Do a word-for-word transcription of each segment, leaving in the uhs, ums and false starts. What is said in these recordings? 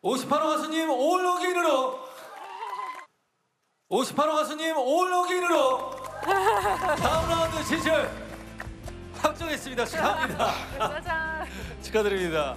오십팔 호 가수님 올로긴으로 오십팔 호 가수님 올로긴으로 다음 라운드 진출 확정했습니다. 축하합니다. 짜잔. 축하드립니다.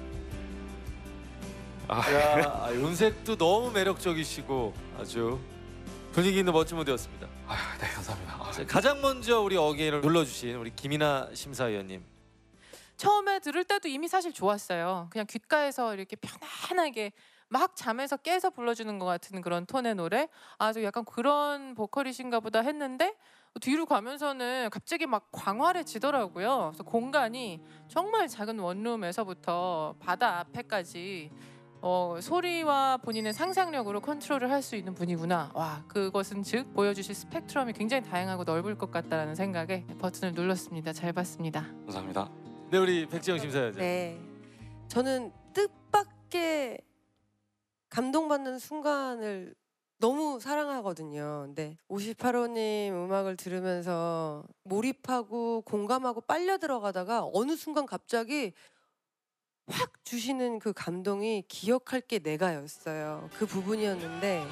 아, 야, 음색도 너무 매력적이시고 아주 분위기 있는 멋진 무대였습니다. 아, 네, 감사합니다. 아, 자, 가장 먼저 우리 어게인을 눌러주신 우리 김이나 심사위원님. 처음에 들을 때도 이미 사실 좋았어요. 그냥 귓가에서 이렇게 편안하게 막 잠에서 깨서 불러주는 것 같은 그런 톤의 노래. 아주 약간 그런 보컬이신가 보다 했는데 뒤로 가면서는 갑자기 막 광활해지더라고요. 그래서 공간이 정말 작은 원룸에서부터 바다 앞에까지 어, 소리와 본인의 상상력으로 컨트롤을 할 수 있는 분이구나. 와, 그것은 즉 보여주실 스펙트럼이 굉장히 다양하고 넓을 것 같다라는 생각에 버튼을 눌렀습니다. 잘 봤습니다. 감사합니다. 네, 우리 백지영 심사위원장. 네, 저는 뜻밖의 감동받는 순간을 너무 사랑하거든요. 근데 오십팔 호님 음악을 들으면서 몰입하고 공감하고 빨려 들어가다가 어느 순간 갑자기 확 주시는 그 감동이 기억할 게 내가였어요. 그 부분이었는데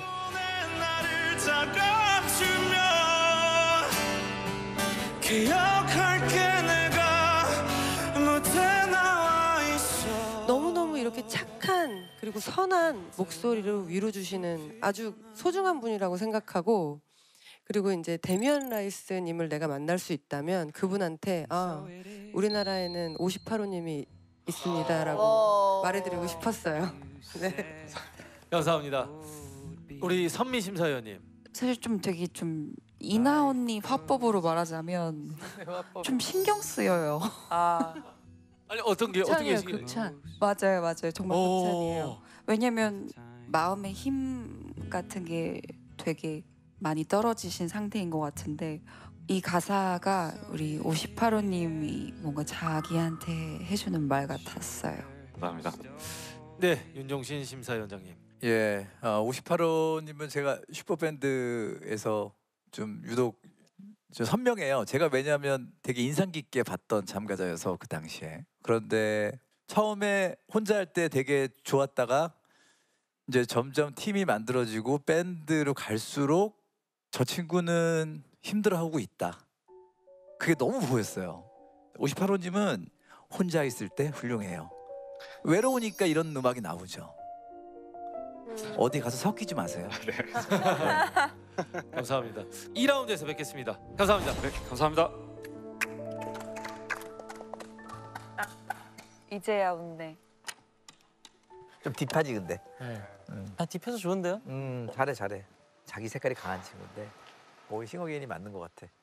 너무너무 이렇게 착한 그리고 선한 목소리로 위로 주시는 아주 소중한 분이라고 생각하고, 그리고 이제 데미안 라이스님을 내가 만날 수 있다면 그분한테 아, 우리나라에는 오십팔 호님이 있습니다라고 말해드리고 싶었어요. 네. 감사합니다. 우리 선미 심사위원님. 사실 좀 되게 좀 이나 언니 화법으로 말하자면 좀 신경 쓰여요. 아, 아니 어떤 게 어떤 게 극찬이에요, 극찬. 맞아요, 맞아요. 정말 오. 극찬이에요. 왜냐면 마음의 힘 같은 게 되게 많이 떨어지신 상태인 것 같은데 이 가사가 우리 오십팔 호님이 뭔가 자기한테 해주는 말 같았어요. 감사합니다. 네, 윤종신 심사위원장님. 예, 어, 오십팔 호님은 제가 슈퍼밴드에서 좀 유독 좀 선명해요. 제가 왜냐하면 되게 인상 깊게 봤던 참가자여서 그 당시에. 그런데 처음에 혼자 할 때 되게 좋았다가 이제 점점 팀이 만들어지고 밴드로 갈수록 저 친구는 힘들어하고 있다. 그게 너무 보였어요. 오십팔 호님은 혼자 있을 때 훌륭해요. 외로우니까 이런 음악이 나오죠. 어디 가서 섞이지 마세요. 네. 감사합니다. 이 라운드에서 뵙겠습니다. 감사합니다. 네, 감사합니다. 이제야 웃네. 좀 딥하지 근데. 아 딥해서 좋은데요? 음 잘해 잘해. 자기 색깔이 강한 친구인데 거의 싱어게인이 맞는 것 같아.